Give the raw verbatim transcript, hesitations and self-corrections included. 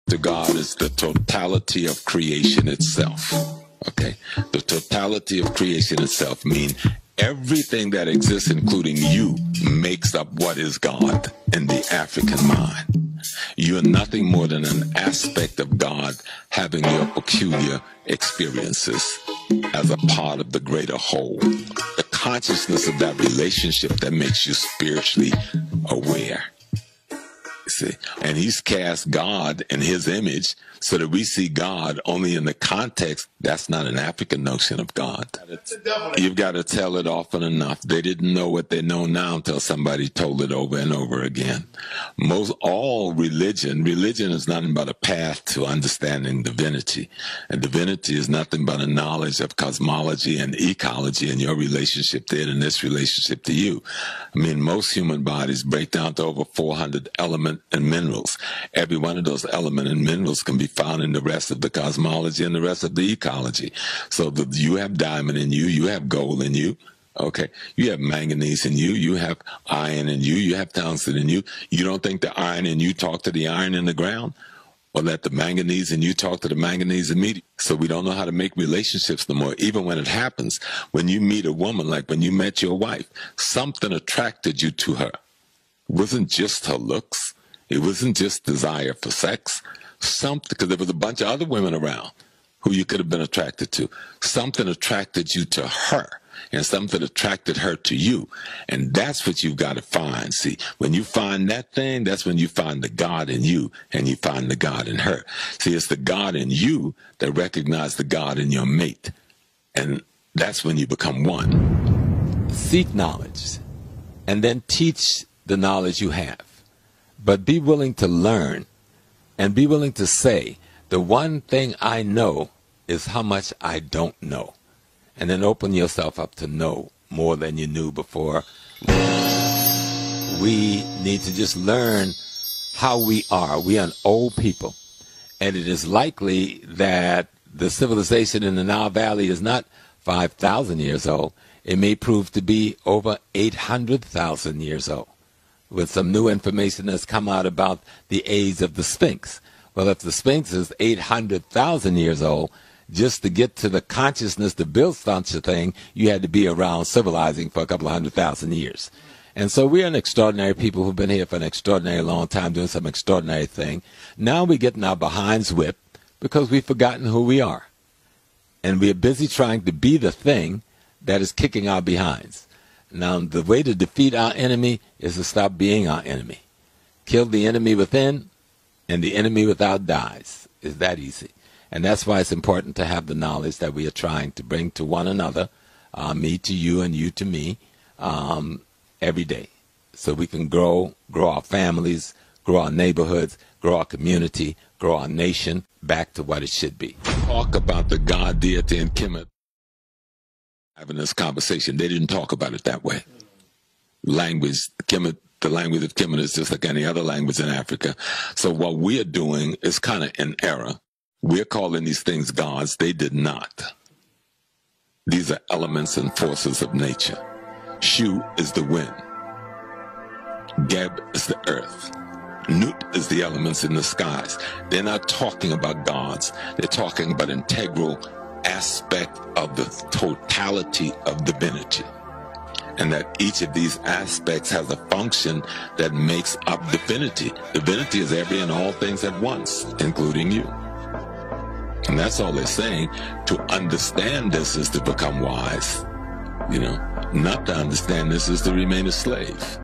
to God is the totality of creation itself. Okay? The totality of creation itself means everything that exists, including you, makes up what is God in the African mind. You are nothing more than an aspect of God having your peculiar experiences as a part of the greater whole. The consciousness of that relationship that makes you spiritually aware. See, and he's cast God in his image so that we see God only in the context. That's not an African notion of God. You've got to tell it often enough. They didn't know what they know now until somebody told it over and over again. Most all religion, religion is nothing but a path to understanding divinity. And divinity is nothing but a knowledge of cosmology and ecology and your relationship to it and this relationship to you. I mean, most human bodies break down to over four hundred elements and minerals. Every one of those elements and minerals can be found in the rest of the cosmology and the rest of the ecology. So the, you have diamond in you, you have gold in you, okay? You have manganese in you, you have iron in you, you have tungsten in you. You don't think the iron in you talk to the iron in the ground? Or let the manganese in you talk to the manganese in me? So we don't know how to make relationships no more. Even when it happens, when you meet a woman, like when you met your wife, something attracted you to her. It wasn't just her looks. It wasn't just desire for sex. Something, because there was a bunch of other women around who you could have been attracted to. Something attracted you to her, and something attracted her to you. And that's what you've got to find. See, when you find that thing, that's when you find the God in you, and you find the God in her. See, it's the God in you that recognizes the God in your mate. And that's when you become one. Seek knowledge, and then teach the knowledge you have. But be willing to learn, and be willing to say, the one thing I know is how much I don't know. And then open yourself up to know more than you knew before. We need to just learn how we are. We are an old people. And it is likely that the civilization in the Nile Valley is not five thousand years old. It may prove to be over eight hundred thousand years old, with some new information that's come out about the age of the Sphinx. Well, if the Sphinx is eight hundred thousand years old, just to get to the consciousness to build such a thing, you had to be around civilizing for a couple of hundred thousand years. And so we're an extraordinary people who've been here for an extraordinary long time doing some extraordinary thing. Now we're getting our behinds whipped because we've forgotten who we are. And we're busy trying to be the thing that is kicking our behinds. Now, the way to defeat our enemy is to stop being our enemy. Kill the enemy within, and the enemy without dies. It's that easy. And that's why it's important to have the knowledge that we are trying to bring to one another, uh, me to you and you to me, um, every day. So we can grow, grow our families, grow our neighborhoods, grow our community, grow our nation back to what it should be. Talk about the God, deity, and Kemet. Having this conversation, they didn't talk about it that way. Language, Kemet, the language of Kemet is just like any other language in Africa. So what we are doing is kind of in error. We're calling these things gods. They did not. These are elements and forces of nature. Shu is the wind. Geb is the earth. Nut is the elements in the skies. They're not talking about gods. They're talking about integral aspect of the totality of divinity, and that each of these aspects has a function that makes up divinity. Divinity is every and all things at once, including you. And that's all they're saying. To understand this is to become wise. You know, not to understand this is to remain a slave.